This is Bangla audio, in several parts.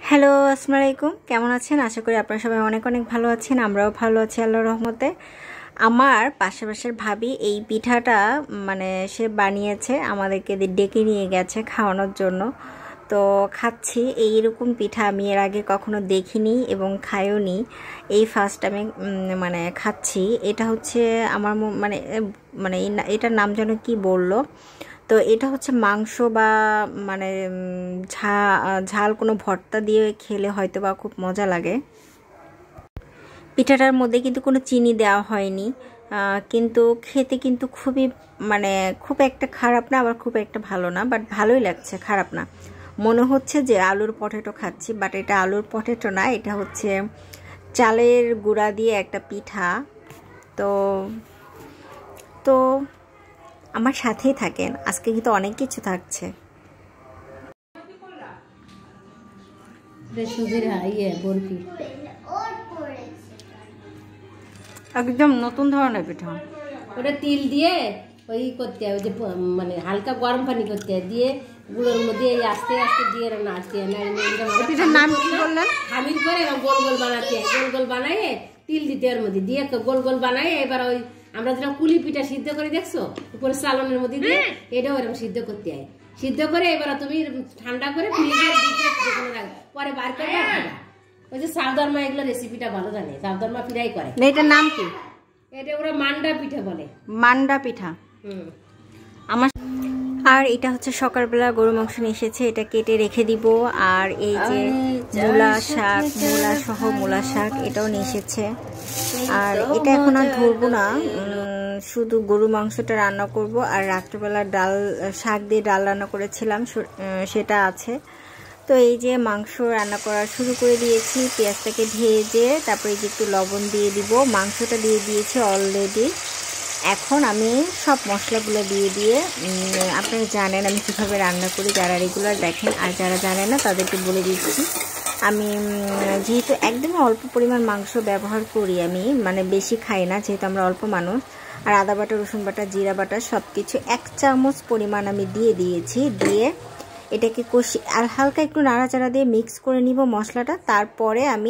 হ্যালো, আসসালামু আলাইকুম। কেমন আছেন? আশা করি আপনারা সবাই অনেক অনেক ভালো আছেন। আমরাও ভালো আছি আল্লাহর রহমতে। আমার পাশের ভাবি এই পিঠাটা সে বানিয়েছে, আমাদেরকে ডেকে নিয়ে গেছে খাওয়ানোর জন্য। তো খাচ্ছি। এইরকম পিঠা আমি এর আগে কখনো দেখিনি এবং খাইও নি। এই ফার্স্ট আমি খাচ্ছি। এটা হচ্ছে আমার এটার নাম যেন কি বললো। তো এটা হচ্ছে মাংস বা ঝাল কোনো ভর্তা দিয়ে খেলে হয়তো বা খুব মজা লাগে। পিঠাটার মধ্যে কিন্তু কোনো চিনি দেওয়া হয়নি, কিন্তু খেতে কিন্তু খুব একটা খারাপ না, আবার খুব একটা ভালো না, বাট ভালোই লাগছে, খারাপ না। মনে হচ্ছে যে আলুর পটেটো খাচ্ছি, বাট এটা আলুর পটেটো না, এটা হচ্ছে চালের গুঁড়া দিয়ে একটা পিঠা। তো তো আমার সাথেই থাকেন, আজকে কিন্তু অনেক কিছু থাকছে। একদম নতুন ধরনের পিঠা। ওটা তিল দিয়ে ওই করতে হয়, ওই যে হালকা গরম পানি করতে হয়, দিয়ে গুঁড়োর মধ্যে আস্তে আস্তে দিয়ে নাড়তে হয়। নাম কি বললেন? খামির করে গোল গোল বানাতে হয়। গোল গোল বানাইয়ে তিল দিতে ওর মধ্যে দিয়ে গোল গোল বানাই। এবার ওই আমরা যেটা কুলি পিঠা সিদ্ধ করে দেখছো উপরে চালনের মধ্যে দিয়ে, এটাও এরকম সিদ্ধ করতে হয়। সিদ্ধ করে এবার তুমি ঠান্ডা করে ফ্রিজে পরে বার করে রাখবা। ওই যে সাবধানমা এগুলো রেসিপিটা ভালো জানে, সাবধানমা ফ্রাই করে। এটার নাম কি? এটা ওরা মান্ডা পিঠা বলে। মান্ডা পিঠা। আর এটা হচ্ছে সকালবেলা গরু মাংস নিয়ে এসেছে, এটা কেটে রেখে দিব। আর এই যে মূলা শাক এটাও নিয়ে এসেছে। আর এটা এখন আর ধরবো না, শুধু গরু মাংসটা রান্না করব। আর রাত্রেবেলা শাক দিয়ে ডাল রান্না করেছিলাম, সেটা আছে। তো এই যে মাংস রান্না করা শুরু করে দিয়েছি। পেঁয়াজটাকে ভেজে তারপরে যে একটু লবণ দিয়ে দিব, মাংসটা দিয়ে দিয়েছি অলরেডি। এখন আমি সব মশলাগুলো দিয়ে আপনারা জানেন আমি কীভাবে রান্না করি, যারা রেগুলার দেখেন। আর যারা জানেন না তাদেরকে বলে দিচ্ছি, আমি যেহেতু একদমই অল্প পরিমাণ মাংস ব্যবহার করি, আমি বেশি খাই না, যেহেতু আমরা অল্প মানুষ। আর আদা বাটা, রসুন বাটা, জিরা বাটা সব কিছু 1 চামচ পরিমাণ আমি দিয়ে দিয়েছি। দিয়ে এটাকে কষি আর হালকা একটু নাড়াচাড়া দিয়ে মিক্স করে নিব মশলাটা। তারপরে আমি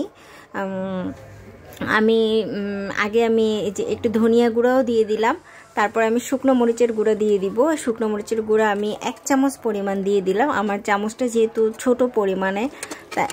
যে একটু ধনিয়া গুঁড়াও দিয়ে দিলাম। তারপরে আমি শুকনো মরিচের গুঁড়া দিয়ে দিব। শুকনো মরিচের গুঁড়া আমি 1 চামচ পরিমাণ দিয়ে দিলাম। আমার চামচটা যেহেতু ছোট পরিমাণে, তাই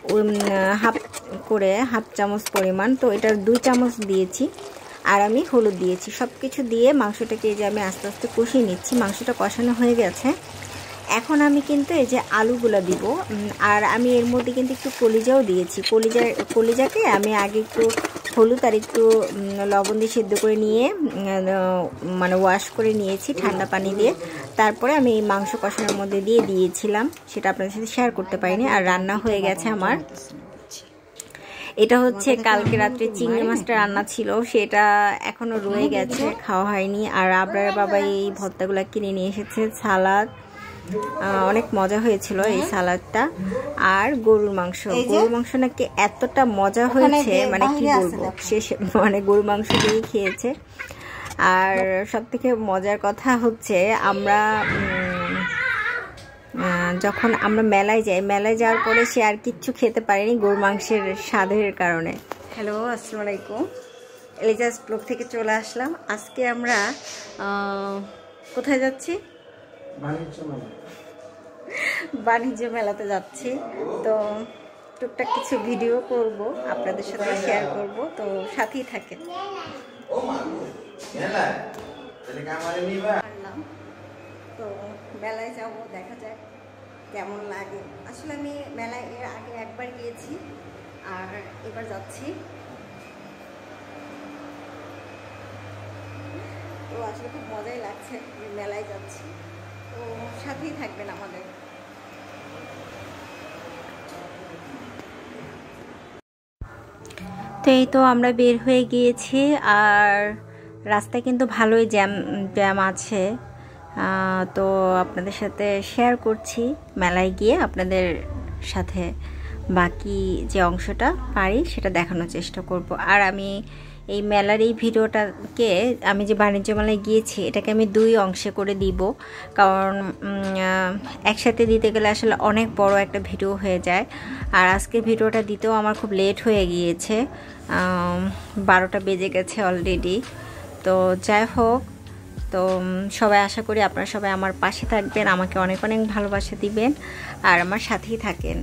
হাফ চামচ পরিমাণ, তো এটা 2 চামচ দিয়েছি। আর আমি হলুদ দিয়েছি। সব কিছু দিয়ে মাংসটাকে এই যে আমি আস্তে আস্তে কষিয়ে নিচ্ছি। মাংসটা কষানো হয়ে গেছে। এখন আমি কিন্তু এই যে আলুগুলো দিব। আর আমি এর মধ্যে কিন্তু একটু কলিজাও দিয়েছি। কলিজাকে আমি আগে একটু হলুদ আর একটু লবণ দিয়ে সিদ্ধ করে নিয়ে ওয়াশ করে নিয়েছি ঠান্ডা পানি দিয়ে। তারপরে আমি এই মাংস কষানোর মধ্যে দিয়ে দিয়েছিলাম, সেটা আপনাদের সাথে শেয়ার করতে পারিনি। আর রান্না হয়ে গেছে আমার। এটা হচ্ছে কালকে রাত্রে চিংড়ি মাছটা রান্না ছিল, সেটা এখনো রয়ে গেছে, খাওয়া হয়নি। আর আবরার বাবা এই ভর্তাগুলো কিনে নিয়ে এসেছে, সালাদ, অনেক মজা হয়েছিল এই সালাদটা। আর গরুর মাংস নাকি এতটা মজা হয়েছে কি বলবো, গরুর মাংস দিয়েই খেয়েছে। আর সব থেকে মজার কথা হচ্ছে আমরা যখন আমরা মেলায় যাওয়ার পরে সে আর কিচ্ছু খেতে পারেনি গরুর মাংসের স্বাদের কারণে। হ্যালো, আসসালামু আলাইকুম। এলিজাস ব্লগ থেকে চলে আসলাম। আজকে আমরা কোথায় যাচ্ছি? বাণিজ্য মেলাতে যাচ্ছি। তো টুকটাক কিছু ভিডিও করব, আপনাদের সাথে শেয়ার করব, তো সাথেই থাকেন। তো মেলায় যাব, দেখা যাক কেমন লাগে। আসলে আমি মেলায় এর আগে একবার গিয়েছি, আর এবার যাচ্ছি। তো আসলে খুব মজাই লাগছে যে মেলায় যাচ্ছি। তো সাথেই থাকবেন আমাদের। তো এই তো আমরা বের হয়ে গিয়েছি। আর রাস্তায় কিন্তু ভালোই জ্যাম আছে। তো আপনাদের সাথে শেয়ার করছি মেলায় গিয়ে আপনাদের সাথে বাকি যে অংশটা পারি সেটা দেখানোর চেষ্টা করব। আর আমি এই মেলার এই ভিডিওটাকে আমি যে বাণিজ্য মেলায় গিয়েছি এটাকে আমি 2 অংশে করে দিব, কারণ একসাথে দিতে গেলে আসলে অনেক বড় একটা ভিডিও হয়ে যায়। আর আজকের ভিডিওটা দিতেও আমার খুব লেট হয়ে গিয়েছে, 12টা বেজে গেছে অলরেডি। তো যাই হোক, তো সবাই আশা করি আপনারা সবাই আমার পাশে থাকবেন, আমাকে অনেক অনেক ভালোবাসা দিবেন আর আমার সাথেই থাকেন।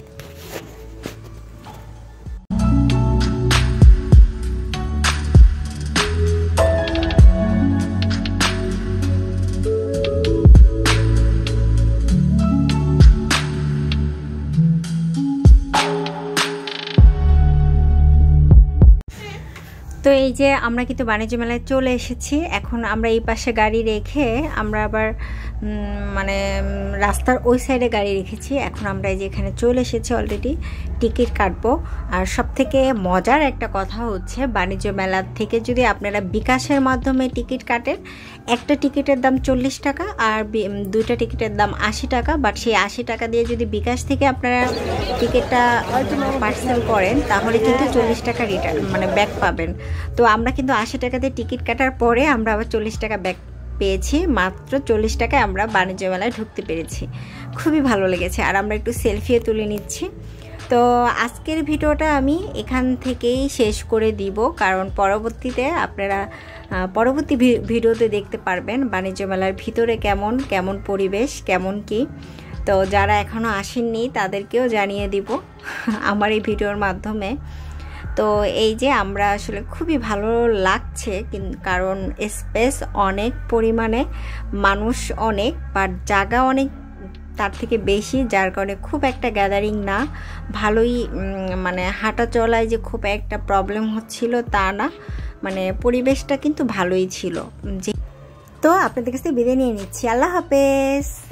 তো এই যে আমরা কিন্তু বাণিজ্য মেলায় চলে এসেছি। এখন আমরা এই পাশে গাড়ি রেখে আমরা আবার মানে রাস্তার ওই সাইডে গাড়ি রেখেছি। এখন আমরা এই যে এখানে চলে এসেছি, অলরেডি টিকিট কাটবো। আর সবথেকে মজার একটা কথা হচ্ছে, বাণিজ্য মেলা থেকে যদি আপনারা বিকাশের মাধ্যমে টিকিট কাটেন, একটা টিকিটের দাম 40 টাকা আর 2টা টিকিটের দাম 80 টাকা। বাট সেই 80 টাকা দিয়ে যদি বিকাশ থেকে আপনারা টিকিটটা পার্সেল করেন তাহলে কিন্তু 40 টাকা রিটার্ন মানে ব্যাক পাবেন। তো আমরা কিন্তু 80 টাকা দিয়ে টিকিট কাটার পরে আমরা আবার 40 টাকা ব্যাক পেয়েছি। মাত্র 40 টাকায় আমরা বাণিজ্য মেলায় ঢুকতে পেরেছি, খুবই ভালো লেগেছে। আর আমরা একটু সেলফিও তুলে নিচ্ছি। তো আজকের ভিডিওটা আমি এখান থেকেই শেষ করে দিব, কারণ পরবর্তীতে আপনারা পরবর্তী ভিডিওতে দেখতে পারবেন বাণিজ্য মেলার ভিতরে কেমন কেমন পরিবেশ, কেমন কি। তো যারা এখনও আসেননি তাদেরকেও জানিয়ে দিব আমার এই ভিডিওর মাধ্যমে। তো এই যে আমরা আসলে খুবই ভালো লাগছে, কারণ স্পেস অনেক পরিমাণে, মানুষ অনেক, বাট জায়গা অনেক তার থেকে বেশি, যার কারণে খুব একটা গ্যাদারিং না, ভালোই মানে হাঁটা চলায় যে খুব একটা প্রবলেম হচ্ছিল তা না, মানে পরিবেশটা কিন্তু ভালোই ছিল। তো আপনাদের কাছে বিদায় নিয়ে নিচ্ছি, আল্লাহ হাফেজ।